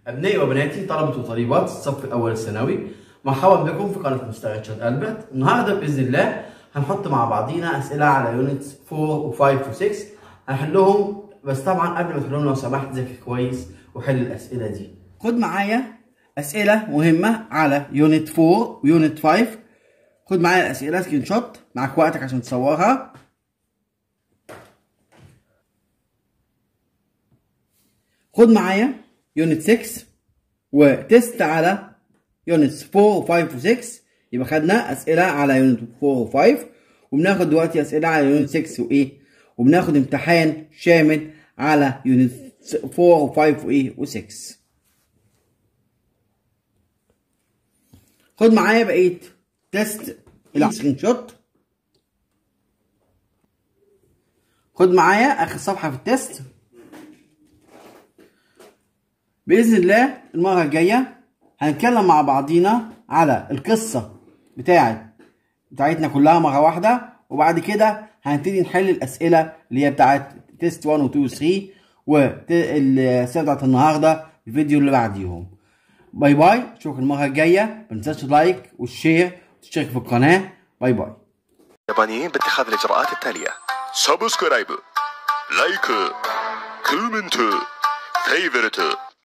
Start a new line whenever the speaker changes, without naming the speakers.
أبنائي وبناتي طلبة وطالبات الصف الأول الثانوي، مرحبا بكم في قناة مستر ريتشارد ألبرت. النهارده بإذن الله هنحط مع بعضينا أسئلة على يونتس 4 و5 و6 هنحلهم، بس طبعا قبل ما تحلهم لو سمحت ذاكر كويس وحل الأسئلة دي. خد معايا أسئلة مهمة على يونت 4 ويونت 5. خد معايا الأسئلة سكرين شوت، معاك وقتك عشان تصورها. خد معايا يونت 6 وتست على يونتس 4 و5 و6. يبقى خدنا اسئله على يونت 4 و5، وبناخد دلوقتي اسئله على يونت 6 وايه، وبناخد امتحان شامل على يونت 4 و5 وايه و6. خد معايا بقيه تيست السكرين شوت. خد معايا اخر صفحه في التيست. بإذن الله المرة الجاية هنتكلم مع بعضينا على القصة بتاعتنا كلها مرة واحدة، وبعد كده هنبتدي نحل الأسئلة اللي هي بتاعت تيست 1 و 2 و 3 والأسئلة بتاعت النهاردة الفيديو اللي بعديهم. باي باي، اشوفك المرة الجاية. متنساش اللايك والشير وتشترك في القناة. باي باي.
يابانيين باتخاذ الإجراءات التالية: سبسكرايب، لايك، كومنت، فيفرت.